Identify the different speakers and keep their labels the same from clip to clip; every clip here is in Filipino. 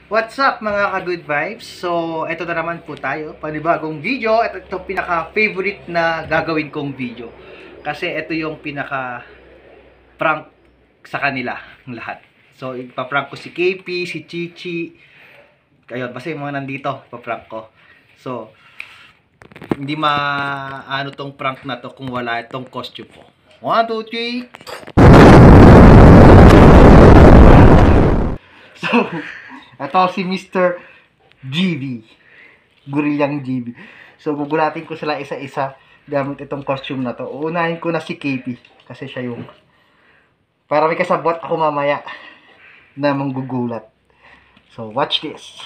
Speaker 1: What's up mga ka-good vibes? So, eto na naman po tayo, panibagong video at ito pinaka-favorite na gagawin kong video. Kasi ito yung pinaka-prank sa kanila, ng lahat. So, ipaprank ko si KP, si Chichi, ayun, basta yung mga nandito, ipaprank ko. So, hindi maano tong prank na to kung wala itong costume ko. 1, 2, 3. So, ito si Mr. GB. Gorillang GB. So, gugulatin ko sila isa-isa gamit itong costume na to. Uunahin ko na si KP. Kasi siya yung... Para may kasabot ako mamaya na manggugulat. So, watch this.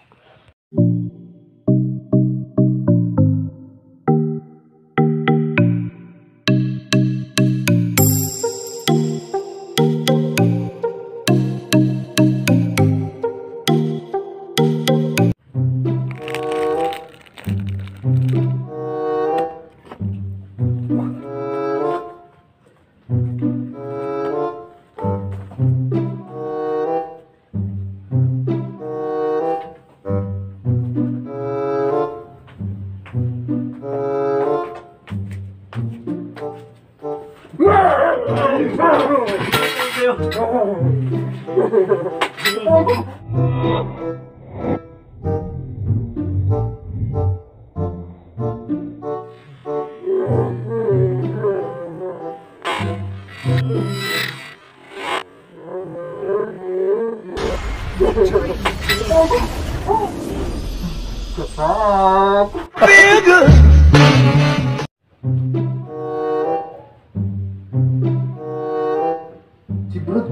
Speaker 1: Si Brad.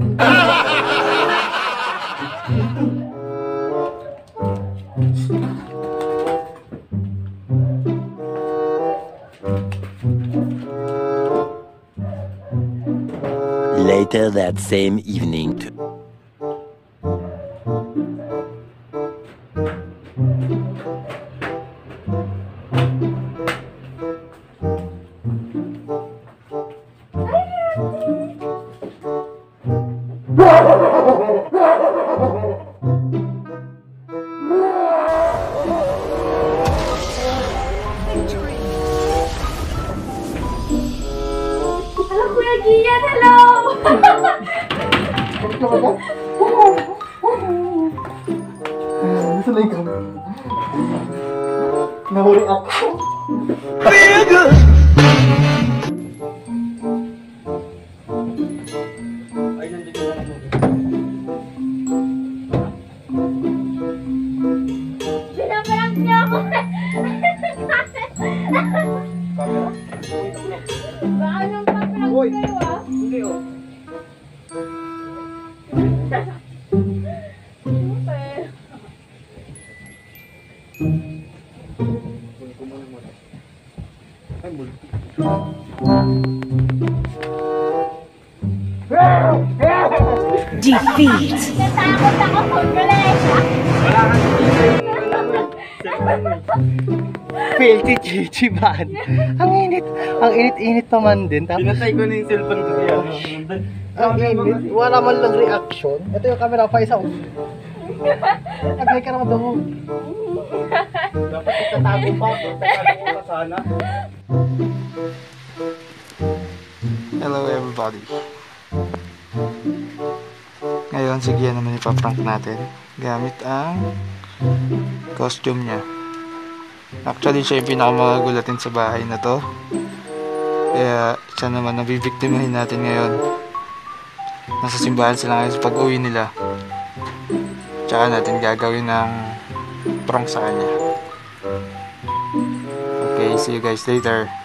Speaker 2: Later that same evening.
Speaker 3: Kuya Gian, hello!
Speaker 1: Gusto lang ikaw. Nahuli ako. Ay, nandito na ako.
Speaker 3: Pinaparang niya ako.
Speaker 1: Camera?
Speaker 3: Baka nang paparang
Speaker 1: Uy!
Speaker 3: kayo ah.
Speaker 1: Hindi oh.
Speaker 3: Super.
Speaker 1: Ay, multi.
Speaker 4: Defeat.
Speaker 3: Natakot ako kung kolesya.
Speaker 1: Wala kang filthy chichi man. Ang init pa man din. Tapos,
Speaker 5: Pinatay ko na yung cellphone ko kaya.
Speaker 1: ang init. Wala man lang reaction. Ito yung camera pa isa. Agay ka naman daw.
Speaker 5: Dapat itatago pa. Itatago ko pa sana.
Speaker 6: Hello everybody. Ngayon si Gian naman ipaprank natin gamit ang costume niya. Actually siya yung pinakamagagulatin sa bahay na to. Kaya siya naman nabibiktimahin natin ngayon. Nasa simbahan sila ngayon sa pag-uwi nila. Tsaka natin gagawin ng prank sa kanya. Okay, see you guys later.